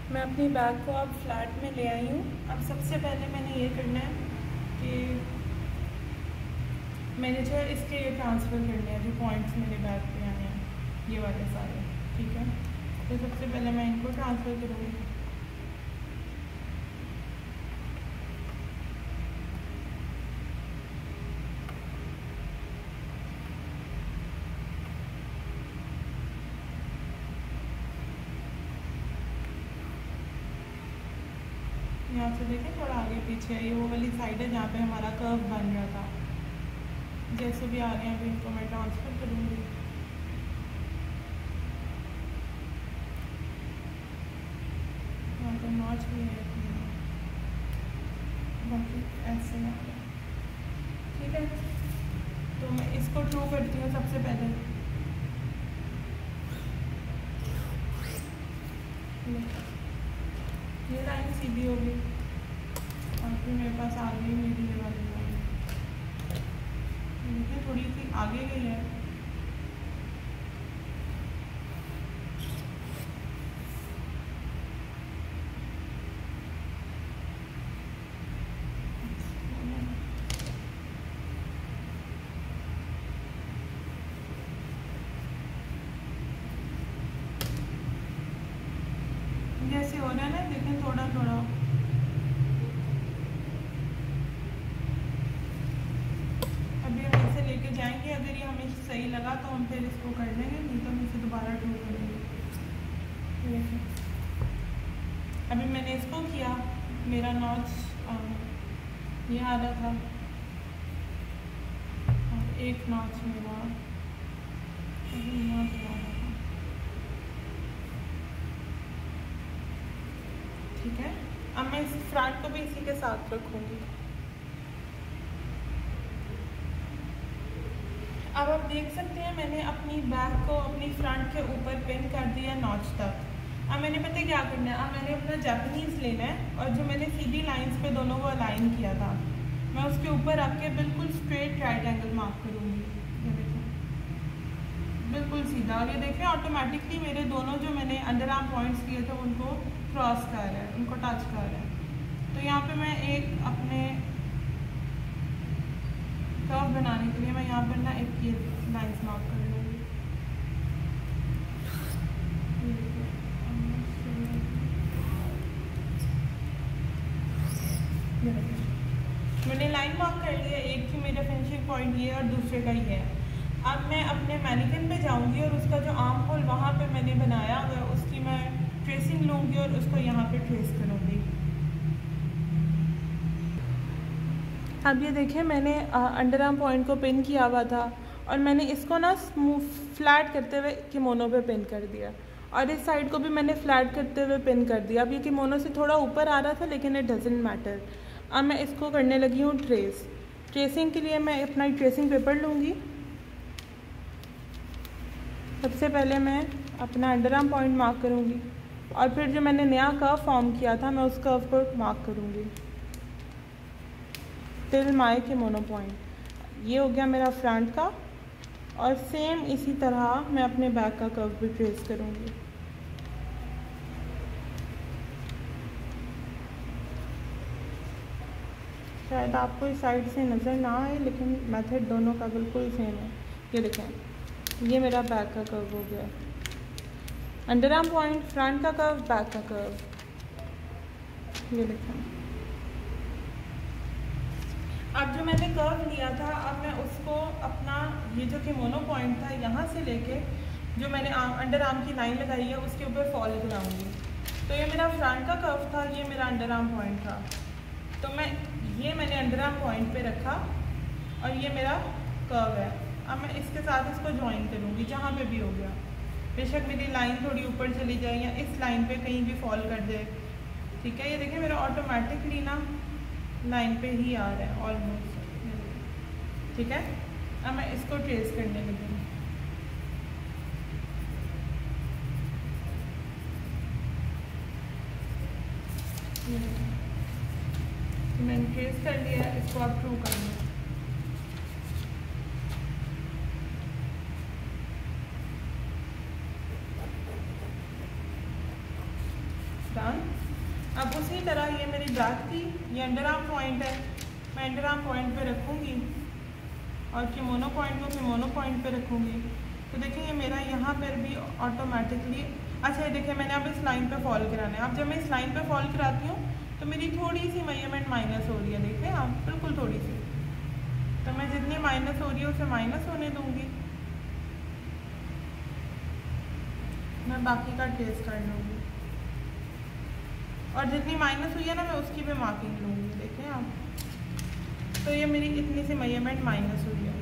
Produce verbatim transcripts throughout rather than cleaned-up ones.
मैं अपनी बैग को अब फ्लैट में ले आई हूँ। अब सबसे पहले मैंने ये करना है कि मैंने जो है इसके ये ट्रांसफ़र करने हैं जो पॉइंट्स मेरे बैग पे आए हैं, ये वाले सारे, ठीक है। तो सबसे पहले मैं इनको ट्रांसफ़र करूँगी। यहाँ से देखें थोड़ा आगे पीछे है, ये वो वाली साइड है जहाँ पे हमारा कर्व बन रहा था। जैसे भी आ रहे हैं अभी इनको मैं ट्रांसफ़र करूँगी। यहाँ पर नॉच भी है, बाकी ऐसे आ रहा है, ठीक है। तो मैं इसको ट्रू करती हूँ सबसे पहले। ये लाइन सीधी होगी और फिर मेरे पास आ गई मेरी ये वाली लाइन, देखिए थोड़ी सी आगे गई है। जैसे हो रहा है ना, देखें थोड़ा थोड़ा। अभी हम इसे लेके जाएंगे, अगर ये हमें सही लगा तो हम फिर इसको कर लेंगे, नहीं तो हम इसे दोबारा ट्रू करेंगे। अभी मैंने इसको किया, मेरा नॉच ये आ रहा था और एक नॉच मेरा अभी नॉच आ रहा था, ठीक है। अब मैं इस फ्रंट को भी इसी के साथ रखूँगी। अब आप देख सकते हैं मैंने अपनी बैग को अपनी फ्रंट के ऊपर पिन कर दिया नॉच तक। अब मैंने पता है क्या करना है, अब मैंने अपना जापानीज़ लेना है और जो मैंने सीधी लाइंस पे दोनों को अलाइन किया था, मैं उसके ऊपर रख के बिल्कुल स्ट्रेट राइट एंगल मार्क करूँगी। ये देखें बिल्कुल सीधा, और ये देखें ऑटोमेटिकली मेरे दोनों जो मैंने अंडर आर्म पॉइंट्स किए थे उनको क्रॉस कर रहा है, उनको टच कर रहा है। तो यहाँ पे मैं एक अपने कर्व बनाने के लिए मैं यहाँ पर ना एक ये लाइंस मार्क कर लूँगी। मैंने लाइन मार्क कर लिया, एक की मेरा फिनिशिंग पॉइंट ये और दूसरे का ये है। अब मैं अपने मैनिक्विन पे जाऊँगी और उसका जो आर्म होल वहाँ पे मैंने बनाया हुआ है उसकी मैं ट्रेसिंग लूँगी और उसको यहाँ पे ट्रेस करूँगी। अब ये देखें मैंने अंडर आर्म पॉइंट को पिन किया हुआ था और मैंने इसको ना स्मूथ फ्लैट करते हुए किमोनो पे पिन कर दिया और इस साइड को भी मैंने फ्लैट करते हुए पिन कर दिया। अब ये किमोनो से थोड़ा ऊपर आ रहा था लेकिन इट डजंट मैटर। अब मैं इसको करने लगी हूँ ट्रेस। ट्रेसिंग के लिए मैं अपना ट्रेसिंग पेपर लूँगी। सबसे पहले मैं अपना अंडर आर्म पॉइंट मार्क करूँगी और फिर जो मैंने नया कर्व फॉर्म किया था मैं उस कर्व को मार्क करूँगी टिल माय किमोनो पॉइंट। ये हो गया मेरा फ्रंट का और सेम इसी तरह मैं अपने बैक का कर्व भी ट्रेस करूँगी। शायद आपको इस साइड से नज़र ना आए लेकिन मेथड दोनों का बिल्कुल सेम है। ये देखें ये मेरा बैक का कर्व हो गया, अंडर आर्म पॉइंट, फ्रंट का कर्व, बैक का कर्व। ये देखें अब जो मैंने कर्व लिया था अब मैं उसको अपना ये जो किमोनो पॉइंट था यहाँ से लेके जो मैंने अंडर आर्म की लाइन लगाई है उसके ऊपर फॉल कराऊंगी। तो ये मेरा फ्रंट का कर्व था, ये मेरा अंडर आर्म पॉइंट था। तो मैं ये मैंने अंडर आर्म पॉइंट पे रखा और ये मेरा कर्व है। अब मैं इसके साथ इसको ज्वाइन करूँगी जहाँ पे भी हो गया, बेशक मेरी लाइन थोड़ी ऊपर चली जाए या इस लाइन पे कहीं भी फॉल कर जाए, ठीक है। ये देखिए मेरा ऑटोमेटिकली ना लाइन पे ही आ रहा है ऑलमोस्ट, ठीक है। अब मैं इसको ट्रेस करने लगी। मैंने ट्रेस कर लिया, इसको आप ट्रू कर लो। डन। अब उसी तरह ये मेरी बैक थी, ये अंडर आर्म पॉइंट है, मैं अंडर आर्म पॉइंट पे रखूँगी और किमोनो पॉइंट को किमोनो पॉइंट पे रखूँगी। तो देखिए ये मेरा यहाँ पर भी ऑटोमेटिकली, अच्छा ये देखिए मैंने अब इस लाइन पे फॉल कराना है। अब जब मैं इस लाइन पे फॉल कराती हूँ तो मेरी थोड़ी सी मेजरमेंट माइनस हो रही है, देखिए आप, बिल्कुल थोड़ी सी। तो मैं जितनी माइनस हो रही है उसे माइनस होने दूँगी, मैं बाकी का ट्रेस कर लूँगी और जितनी माइनस हुई है ना मैं उसकी भी मार्किंग लूँगी, देखें आप। तो ये मेरी इतनी सी मेजरमेंट माइनस हुई है।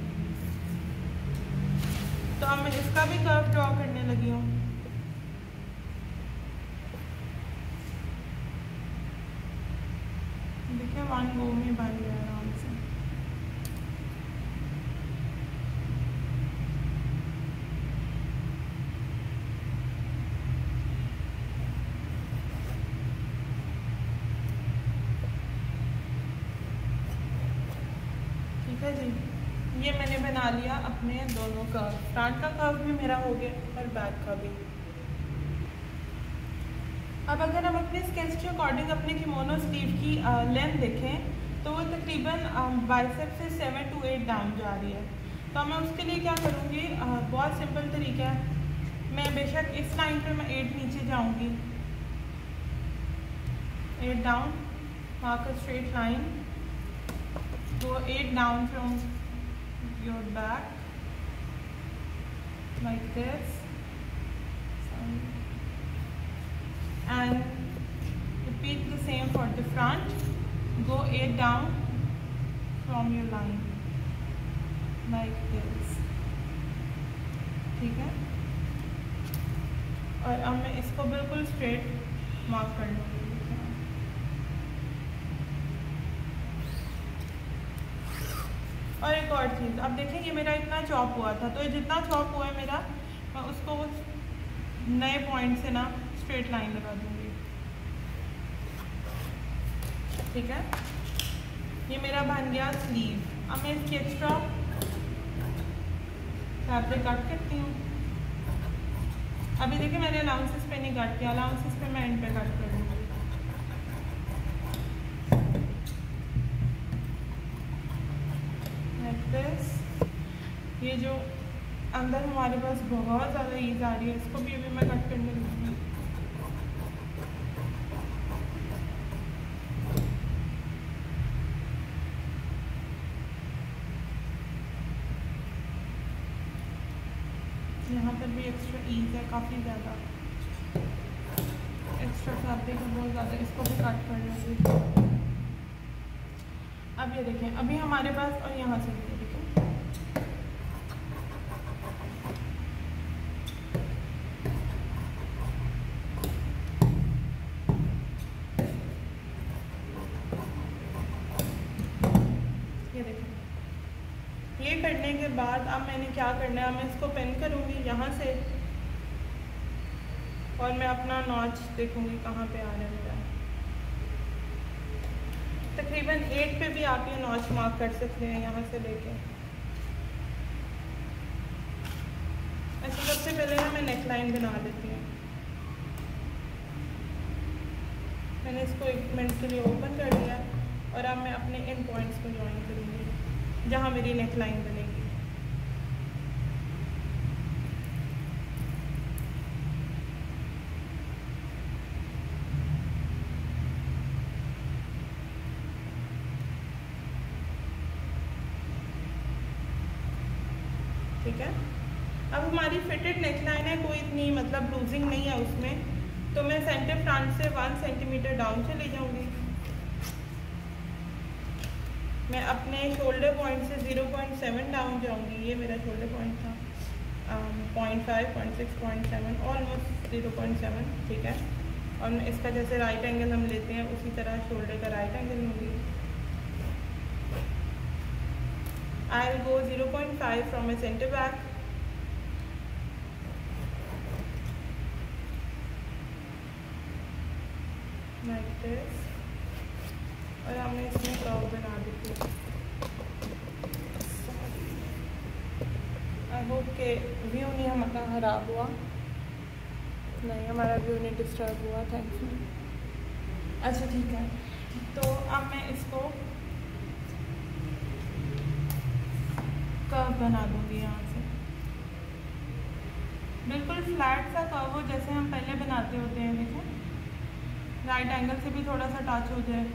तो अब मैं इसका भी कर्व ड्रॉ करने लगी हूँ। देखिए वन गो में बन गया आराम से। ठीक है जी, ये मैंने बना लिया अपने दोनों कर्व, फ्रंट का कर्व भी मेरा हो गया और बैक का भी। अब अगर हम अपने स्केच के अकॉर्डिंग अपने किमोनो स्लीव की लेंथ देखें तो वो तकरीबन बाइसेप से सेवन टू एट डाउन जा रही है। तो मैं उसके लिए क्या करूँगी, बहुत सिंपल तरीका है। मैं बेशक इस लाइन पे मैं एट नीचे जाऊँगी, eight down, mark a straight line, go eight down from your back like this and repeat the same for the front, go eight down from your line like this, ठीक है। और अब मैं इसको बिल्कुल स्ट्रेट मार्क कर लूँगी। और एक और चीज़, अब देखें ये मेरा इतना चॉप हुआ था, तो ये जितना चॉप हुआ है मेरा, मैं उसको नए पॉइंट से ना स्ट्रेट लाइन लगा दूँगी, ठीक है। ये मेरा बन गया स्लीव। अब मैं इसकी एक्स्ट्रा फैब्रिक कट करती हूँ। अभी देखिए मैंने अलाउंसेस पे नहीं कट किया, अलाउंसेस पे मैं एंड पे कट करूँगी। ये जो अंदर हमारे पास बहुत ज़्यादा ईज आ रही है, इसको भी अभी मैं कट करने लूँगी। यहाँ पर भी एक्स्ट्रा ईज है, काफ़ी ज़्यादा एक्स्ट्रा फैब्रिक है, बहुत ज़्यादा, इसको भी कट कर लूँगी। अब ये देखें, अभी हमारे पास, और यहाँ से देखें ये करने के बाद अब मैंने क्या करना है, मैं इसको पिन करूँगी यहाँ से और मैं अपना नॉच देखूँगी कहाँ पे आ रहा है मेरा। तकरीबन एट पे भी आप ये नॉच मार्क कर सकते हैं यहाँ से लेके। अच्छा, सबसे पहले ना मैं नेक लाइन बना लेती हूँ। मैंने इसको एक मिनट के लिए ओपन कर दिया और अब मैं अपने इन पॉइंट्स को ज्वाइन करूँगी जहाँ मेरी नेक लाइन बनेगी। ठीक है, अब हमारी फिटेड नेक लाइन है, कोई इतनी मतलब लूजिंग नहीं है उसमें, तो मैं सेंटर फ्रंट से वन सेंटीमीटर डाउन चली जाऊँगी। मैं अपने शोल्डर पॉइंट से ज़ीरो पॉइंट सेवन डाउन जाऊँगी, ये मेरा शोल्डर पॉइंट था, point five, point six, point seven, almost zero point seven, ठीक है। और मैं इसका जैसे राइट एंगल हम लेते हैं उसी तरह शोल्डर का राइट एंगल लूँगी। I will go zero point five from my centre back, like this, और हमने इसमें कर्व बना देती है। आई होप के व्यू नहीं हमारा ख़राब हुआ, नहीं हमारा व्यू नहीं डिस्टर्ब हुआ। Thank you. अच्छा ठीक है, तो अब मैं इसको कर्व बना दूंगी यहाँ से, बिल्कुल फ्लैट सा कर्व हो जैसे हम पहले बनाते होते हैं। देखो राइट एंगल से भी थोड़ा सा टच हो जाए।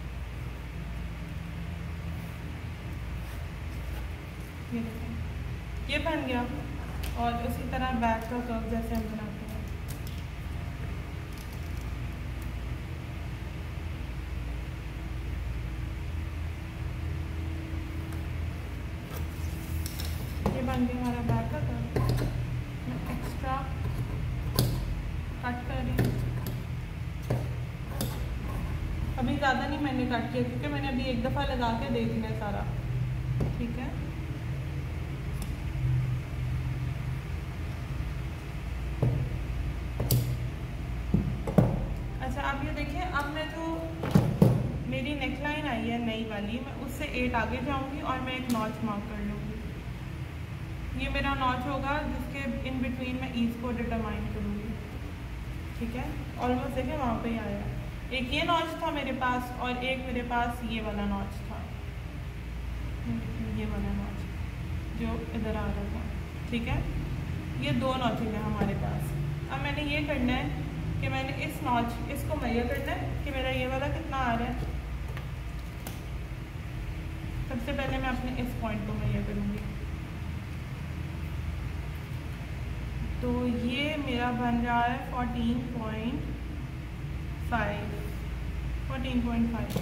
ये देखें, ये बन गया। और उसी तरह बैक का कर्व जैसे हम बनाते हैं। ये बन गया हमारा बैक का कर्व। मैं एक्स्ट्रा कट कर रही हूँ। अभी ज़्यादा नहीं मैंने कट किया क्योंकि मैंने अभी एक दफ़ा लगा के दे दिया है सारा। ठीक है, आप ये देखिए, अब मैं जो मेरी नेकलाइन आई है नई वाली, मैं उससे एट आगे जाऊंगी और मैं एक नॉच मार्क कर लूँगी। ये मेरा नॉच होगा जिसके इन बिटवीन मैं ईज को डिटरमाइन करूँगी। ठीक है, ऑलमोस्ट देखिए वहाँ पे ही आया है। एक ये नॉच था मेरे पास और एक मेरे पास ये वाला नॉच था, ये वाला नॉच जो इधर आ रहा था। ठीक है, ये दो नॉचेज हैं हमारे पास। अब मैंने ये करना है कि मैंने इस नॉच इसको मेजर करना है कि मेरा ये वाला कितना आ रहा है। सबसे पहले मैं अपने इस पॉइंट को मेजर करूँगी। तो ये मेरा बन रहा है fourteen point five fourteen point five.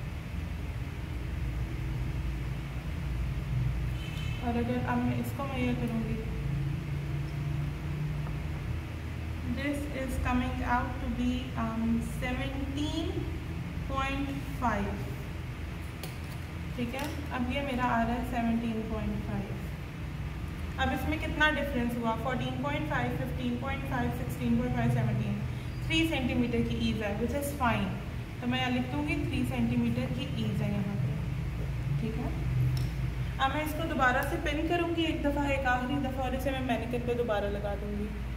और अगर अब मैं इसको मेजर करूँगी, this is coming out to be um, seventeen point five। ठीक है, अब ये मेरा आ रहा है seventeen point five। अब इसमें कितना डिफरेंस हुआ, fourteen point five, fifteen point five, sixteen point five, seventeen, three centimetre की ईज है, विच इज़ फाइन। तो मैं लिख दूँगी थ्री सेंटीमीटर की ईज है यहाँ पे। ठीक है, अब मैं इसको दोबारा से पिन करूँगी एक दफ़ा, एक आखिरी दफ़ा, और इसे मैं मैनिक्यूर पे दोबारा लगा दूँगी।